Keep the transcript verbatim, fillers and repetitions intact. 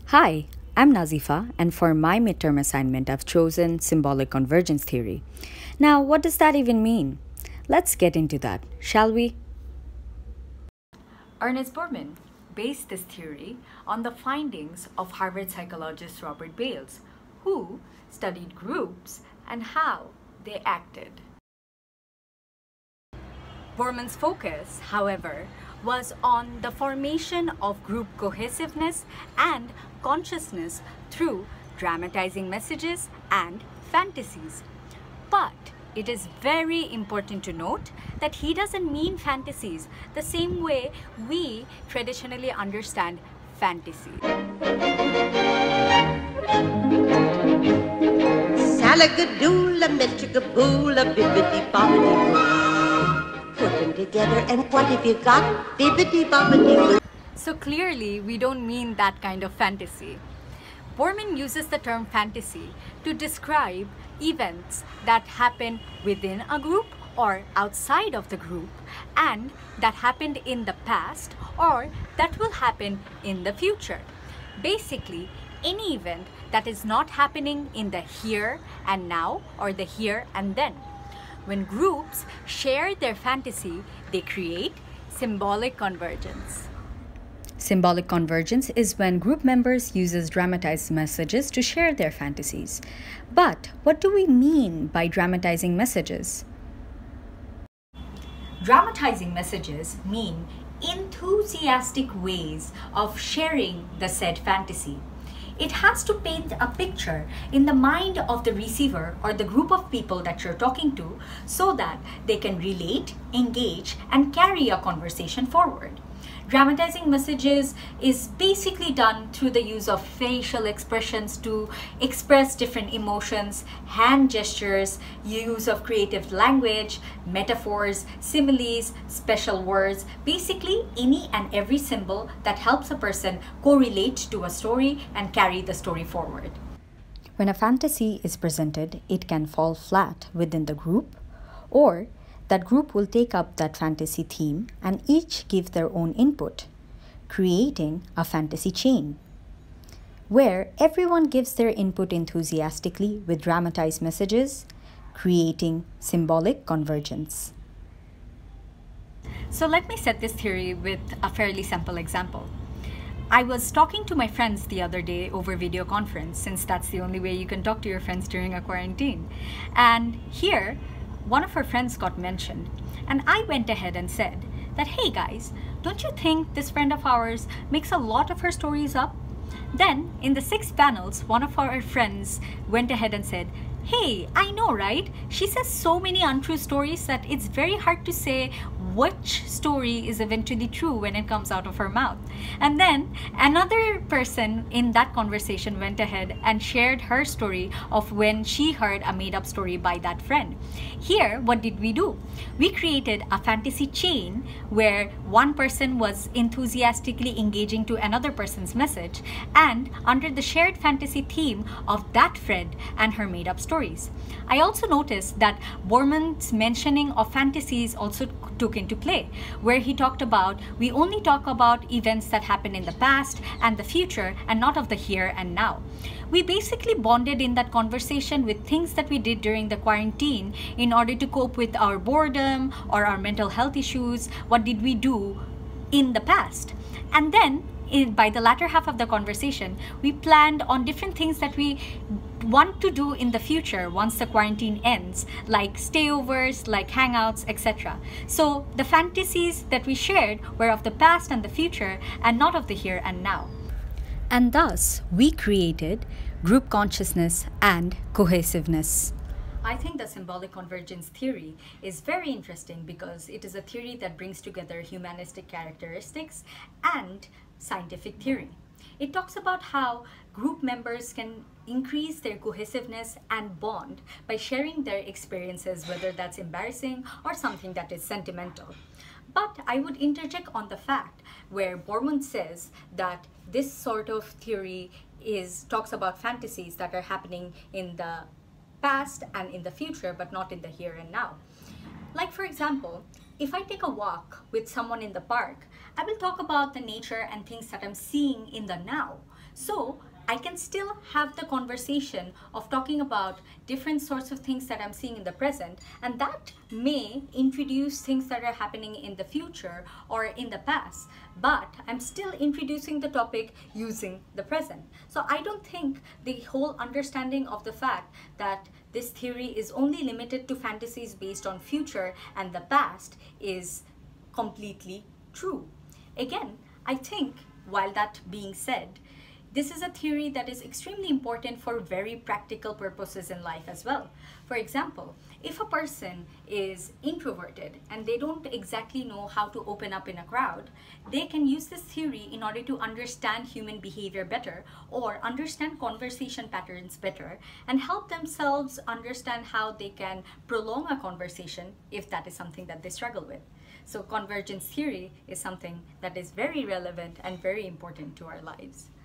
Hi, I'm Nazifa, and for my midterm assignment, I've chosen symbolic convergence theory. Now, what does that even mean? Let's get into that, shall we? Ernest Borman based this theory on the findings of Harvard psychologist Robert Bales, who studied groups and how they acted. Borman's focus, however, was on the formation of group cohesiveness and consciousness through dramatizing messages and fantasies. But it is very important to note that he doesn't mean fantasies the same way we traditionally understand fantasy. Salagadoola, metricaboola, bibbidi bobbidi boo. Put them together and what have you got? Bibbidi bobbidi boo. So clearly we don't mean that kind of fantasy. Borman uses the term fantasy to describe events that happen within a group or outside of the group and that happened in the past or that will happen in the future. Basically, any event that is not happening in the here and now or the here and then. When groups share their fantasy, they create symbolic convergence. Symbolic convergence is when group members uses dramatized messages to share their fantasies. But what do we mean by dramatizing messages? Dramatizing messages mean enthusiastic ways of sharing the said fantasy. It has to paint a picture in the mind of the receiver or the group of people that you're talking to so that they can relate, engage, and carry a conversation forward. Dramatizing messages is basically done through the use of facial expressions to express different emotions, hand gestures, use of creative language, metaphors, similes, special words, basically any and every symbol that helps a person correlate to a story and carry the story forward. When a fantasy is presented, it can fall flat within the group, or that group will take up that fantasy theme and each give their own input, creating a fantasy chain, where everyone gives their input enthusiastically with dramatized messages, creating symbolic convergence. So let me set this theory with a fairly simple example. I was talking to my friends the other day over video conference, since that's the only way you can talk to your friends during a quarantine. And here, one of her friends got mentioned, and I went ahead and said that, hey guys, don't you think this friend of ours makes a lot of her stories up? Then, in the sixth panels, one of our friends went ahead and said, hey, I know, right? She says so many untrue stories that it's very hard to say which story is eventually true when it comes out of her mouth. And then another person in that conversation went ahead and shared her story of when she heard a made-up story by that friend. Here, what did we do? We created a fantasy chain where one person was enthusiastically engaging to another person's message and under the shared fantasy theme of that friend and her made-up stories. I also noticed that Borman's mentioning of fantasies also took into play, where he talked about we only talk about events that happen in the past and the future and not of the here and now. We basically bonded in that conversation with things that we did during the quarantine in order to cope with our boredom or our mental health issues. What did we do in the past? And then in, by the latter half of the conversation, we planned on different things that we want to do in the future once the quarantine ends, like stayovers, like hangouts, et cetera. So the fantasies that we shared were of the past and the future and not of the here and now. And thus, we created group consciousness and cohesiveness. I think the symbolic convergence theory is very interesting because it is a theory that brings together humanistic characteristics and scientific theory. It talks about how group members can increase their cohesiveness and bond by sharing their experiences, whether that's embarrassing or something that is sentimental. But I would interject on the fact where Borman says that this sort of theory is talks about fantasies that are happening in the past and in the future, but not in the here and now. Like for example, if I take a walk with someone in the park, I will talk about the nature and things that I'm seeing in the now. So I can still have the conversation of talking about different sorts of things that I'm seeing in the present, and that may introduce things that are happening in the future or in the past, but I'm still introducing the topic using the present. So I don't think the whole understanding of the fact that this theory is only limited to fantasies based on future and the past is completely true. Again, I think, while that being said, this is a theory that is extremely important for very practical purposes in life as well. For example, if a person is introverted and they don't exactly know how to open up in a crowd, they can use this theory in order to understand human behavior better or understand conversation patterns better and help themselves understand how they can prolong a conversation if that is something that they struggle with. So convergence theory is something that is very relevant and very important to our lives.